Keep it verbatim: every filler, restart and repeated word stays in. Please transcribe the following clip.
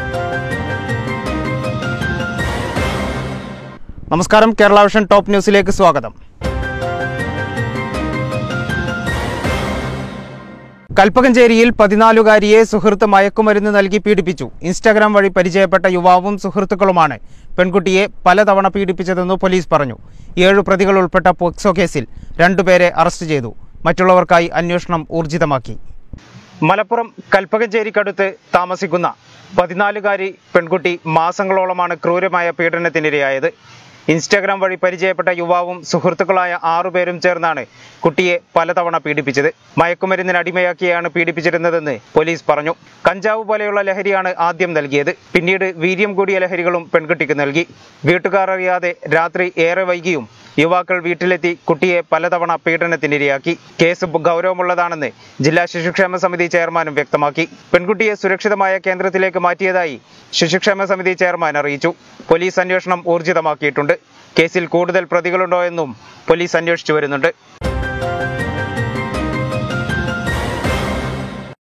നമസ്കാരം, Kerala vision top ന്യൂസിലേക്ക് സ്വാഗതം. കൽപ്പകഞ്ചേരിയിൽ പതിനാലുകാരിയെ സുഹൃത്ത് മയക്കുമരുന്ന് നൽകി പീഡിപ്പിച്ചു. ഇൻസ്റ്റാഗ്രാം വഴി പരിചയപ്പെട്ട യുവാവും സുഹൃത്തുക്കളുമാണ് പെൺകുട്ടിയെ പലതവണ പീഡിപ്പിച്ചതെന്ന് പോലീസ് പറഞ്ഞു. ഏഴു പ്രതികൾ ഉൾപ്പെട്ട പോക്സോ കേസിൽ രണ്ടുപേരെ അറസ്റ്റ് ചെയ്തു. മറ്റുള്ളവർക്കായി അന്വേഷണം ഊർജിതമാക്കി. മലപ്പുറം കൽപ്പകഞ്ചേരിക്കടുത്ത് താമസിക്കുന്ന പതിനാലുകാരി പെൺകുട്ടി മാസങ്ങളോളമാണ് ക്രൂരമായ പീഡനത്തിനിരയായത്. ഇൻസ്റ്റാഗ്രാം വഴി പരിചയപ്പെട്ട യുവാവും സുഹൃത്തുക്കളായ ആറുപേരും ചേർന്നാണ് കുട്ടിയെ പലതവണ പീഡിപ്പിച്ചത്. മയക്കുമരുന്നിന് അടിമയാക്കിയാണ് പീഡിപ്പിച്ചിരുന്നതെന്ന് പോലീസ് പറഞ്ഞു. കഞ്ചാവ് പോലെയുള്ള ലഹരിയാണ് ആദ്യം നൽകിയത്. പിന്നീട് വീര്യം കൂടിയ ലഹരികളും പെൺകുട്ടിക്ക് നൽകി. വീട്ടുകാർ അറിയാതെ രാത്രി ഏറെ വൈകിയും യുവാക്കൾ വീട്ടിലെത്തി കുട്ടിയെ പലതവണ പീഡനത്തിനിരയാക്കി. കേസ് ഗൗരവമുള്ളതാണെന്ന് ജില്ലാ ശിശുക്ഷേമ സമിതി ചെയർമാനും വ്യക്തമാക്കി. പെൺകുട്ടിയെ സുരക്ഷിതമായ കേന്ദ്രത്തിലേക്ക് മാറ്റിയതായി ശിശുക്ഷേമ സമിതി ചെയർമാൻ അറിയിച്ചു. പോലീസ് അന്വേഷണം ഊർജിതമാക്കിയിട്ടുണ്ട്. കേസിൽ കൂടുതൽ പ്രതികളുണ്ടോ എന്നും പോലീസ് അന്വേഷിച്ചു വരുന്നുണ്ട്.